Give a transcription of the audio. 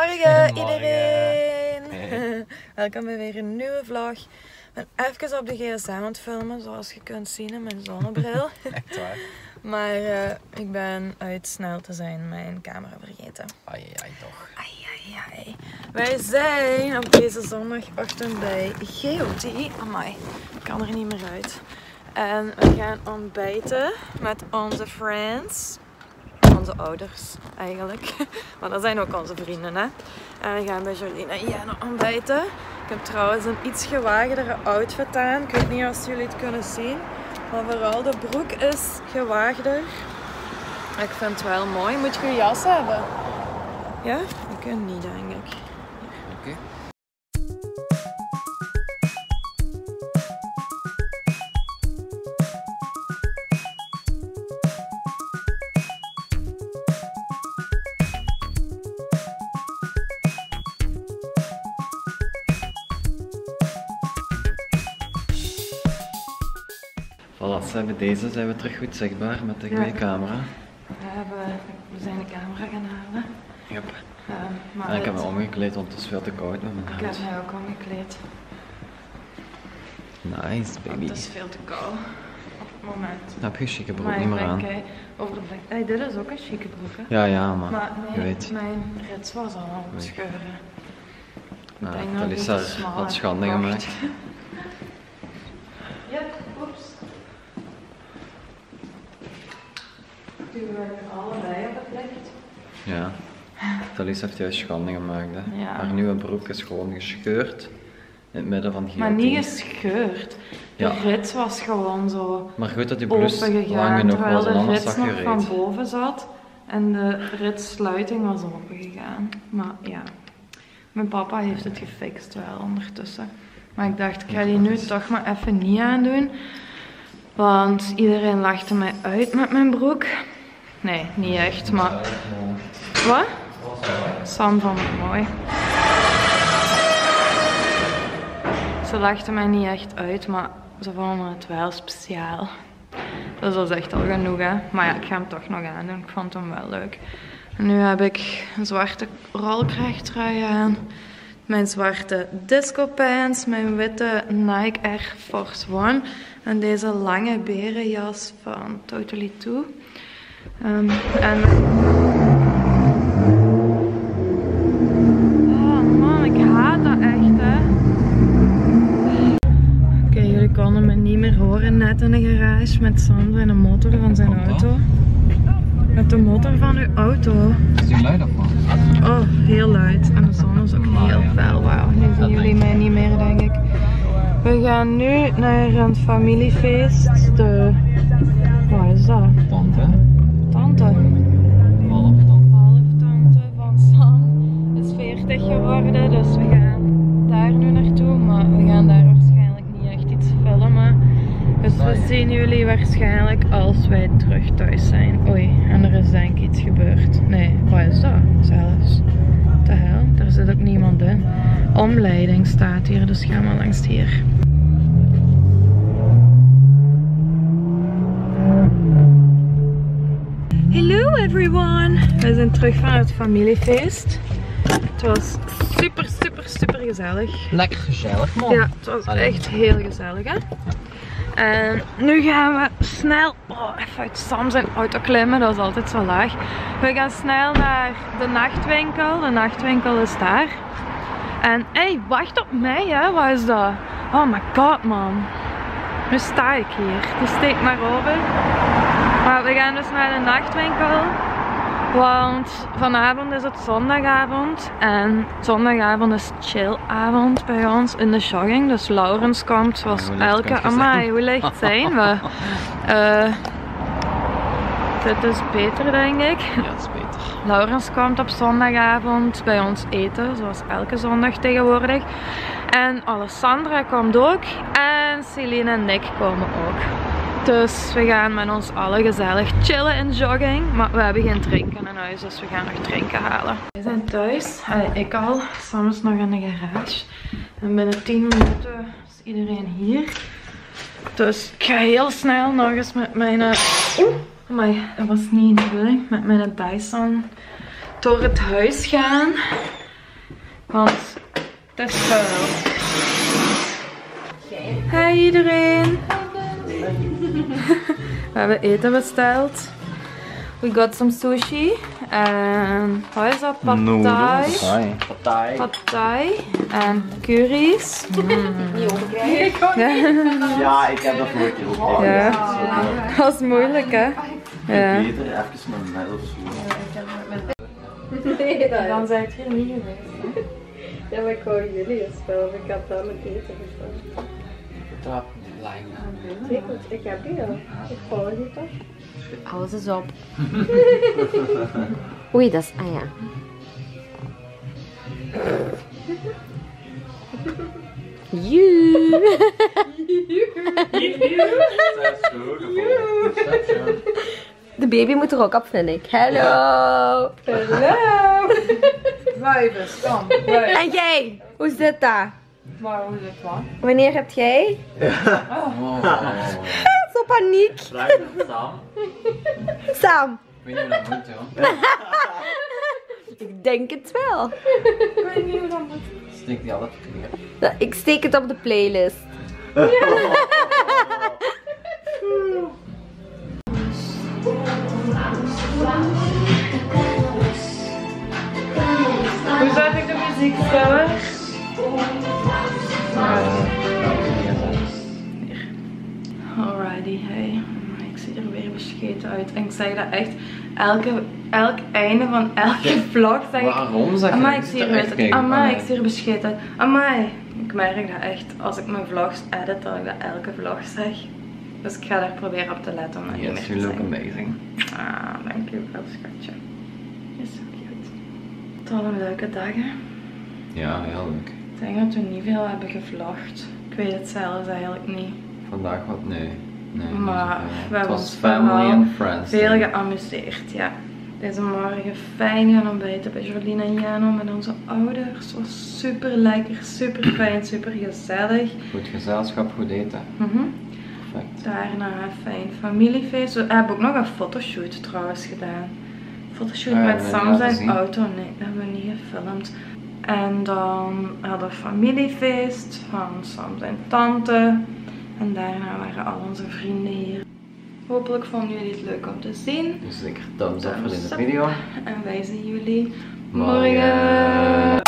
Goedemorgen iedereen! Hey. Welkom bij weer een nieuwe vlog. Ik ben even op de gsm aan het filmen, zoals je kunt zien in mijn zonnebril. Echt waar? Maar ik ben uit snel te zijn mijn camera vergeten. Ai, toch. Ai. Wij zijn op deze zondagochtend bij GOT. Amai, ik kan er niet meer uit. En we gaan ontbijten met onze friends. Onze ouders eigenlijk. Maar dat zijn ook onze vrienden, hè. En we gaan bij Jolien en Jana ontbijten. Ik heb trouwens een iets gewaagdere outfit aan. Ik weet niet of jullie het kunnen zien. Maar vooral de broek is gewaagder. Ik vind het wel mooi. Moet je een jas hebben? Ja? Ik kan niet, denk ik. Oké. Voilà, deze zijn we terug goed zichtbaar met de goede camera. We zijn de camera gaan halen. Yep. Maar en ik heb me omgekleed, want het is veel te koud met mijn Ik huis. heb mij ook omgekleed. Nice, baby. Het is veel te koud op het moment. Dan heb je chique broek niet meer aan. Hey, dit is ook een chique broek, hè? Ja, maar je weet. Mijn rits was al aan het scheuren. Dat is daar wat schande gemaakt. Ja, oeps. Duwen we er allebei op het licht? Ja. Thalys heeft juist schande gemaakt, hè. Ja. Haar nieuwe broek is gewoon gescheurd in het midden van GOT. Maar niet gescheurd. De rits was gewoon zo maar goed dat die blouse lang genoeg terwijl was en de anders rits zag je nog reet. van boven zat en de ritsluiting was open gegaan. Maar ja, mijn papa heeft het gefixt wel ondertussen. Maar ik dacht, ik ga die nu toch maar even niet aandoen. Want iedereen lachte mij uit met mijn broek. Nee, niet echt, maar... Wat? Sam vond het mooi. Ze lachten mij niet echt uit, maar ze vonden het wel speciaal. Dus dat is echt al genoeg, hè. Maar ja, ik ga hem toch nog aandoen. Ik vond hem wel leuk. En nu heb ik een zwarte rolkraagtrui aan. Mijn zwarte disco pants. Mijn witte Nike Air Force One. En deze lange berenjas van Totally Two. Oh man, ik haat dat echt, hè. Oké, jullie konden me niet meer horen net in de garage met Sander en de motor van zijn auto. Met de motor van uw auto. Is die luid of wat? Oh, heel luid. En de zon is ook heel fel. Wauw, nu zien jullie mij niet meer, denk ik. We gaan nu naar een familiefeest. Wat is dat? Tante. Tante. Halftante van Sam is 40 geworden, dus we gaan daar nu naartoe. Maar we gaan daar waarschijnlijk niet echt iets filmen. Dus we zien jullie waarschijnlijk als wij terug thuis zijn. Oei, en er is denk ik iets gebeurd. Nee, wat is dat zelfs? De hel, daar zit ook niemand in. Omleiding staat hier, dus gaan we langs hier. Hello everyone! We zijn terug van het familiefeest. Het was super gezellig. Lekker gezellig, man. Ja, het was echt heel gezellig, hè? En nu gaan we snel even uit Sam zijn auto klimmen, dat is altijd zo laag. We gaan snel naar de nachtwinkel. De nachtwinkel is daar. En hey, wacht op mij, hè? Wat is dat? Oh my god, man. Nu sta ik hier. Die steekt maar over. Maar we gaan dus naar de nachtwinkel. Want vanavond is het zondagavond. En zondagavond is chillavond bij ons in de jogging. Dus Laurens komt zoals elke... Amai, hoe licht zijn we? Dit is beter, denk ik. Ja, dat is beter. Laurens komt op zondagavond bij ons eten, zoals elke zondag tegenwoordig. En Alessandra komt ook. En Celine en Nick komen ook. Dus we gaan met ons allen gezellig chillen in jogging. Maar we hebben geen drinken in huis, dus we gaan nog drinken halen. We zijn thuis. Ik al. Sam is nog in de garage. En binnen 10 minuten is iedereen hier. Dus ik ga heel snel nog eens met mijn... Amai, dat was niet de bedoeling. Met mijn Dyson door het huis gaan. Want het is vuil. Hey iedereen! We hebben eten besteld. We got some sushi. En wat is dat? Pad Thai. Pad Thai. En curry's. Ja, ik heb dat nooit ook. Ja, dat is moeilijk hè. Ja. Beter even met mij of zo. Nee, dat Dan zijn het hier niet geweest. Ja, maar ik wou jullie het spel. Ik had dat met eten gestaan. Dat lijkt me. Zeker, ik heb die al. Ik volg die toch? Alles is op. Oei, dat is... Ah ja. Joe. De baby moet er ook op, vind ik. Hallo. Hallo! Vijvers, kom. En jij? Hoe zit dat? Maar hoe zit het? Wanneer heb jij? Zo paniek. Vraag het Sam. Sam. Ik weet niet hoe dat moet, joh. Ik denk het wel. Ik weet niet hoe dat moet. Steek die altijd neer. Ik steek het op de playlist. Hoe zet ik de muziek stellen? Alrighty, hey. Ik zie er weer bescheten uit. En ik zeg dat echt elk einde van elke vlog zeg ik. Waarom zeg je Amai, ik dat? zie er uit. Amai, ik zie er bescheten uit. Amai. Ik merk dat echt als ik mijn vlogs edit, dat ik dat elke vlog zeg. Dus ik ga daar proberen op te letten om dat niet meer Yes, te you look zeggen. amazing. Ah, dankjewel schatje. Is zo cute. Het was een leuke dag hè. Ja, heel leuk. Ik denk dat we niet veel hebben gevlogd. Ik weet het zelfs eigenlijk niet. Vandaag wat? Nee. Nee, Maar niet zoveel. we hebben Het was ons family vooral and friends. veel day. geamuseerd, ja. Deze morgen fijn gaan ontbijten bij Jolien en Jano met onze ouders. Het was super lekker, super fijn, super gezellig. Goed gezelschap, goed eten. Perfect. Daarna een fijn familiefeest. We hebben ook nog een fotoshoot trouwens gedaan. Fotoshoot Ah, met hebben we Sam niet zijn laten zien? auto. Nee, dat hebben we niet gefilmd. En dan hadden we een familiefeest van Sam zijn tante. En daarna waren al onze vrienden hier. Hopelijk vonden jullie het leuk om te zien. Dus zeker thumbs up voor Thumbs deze up. video. En wij zien jullie Morgen. morgen.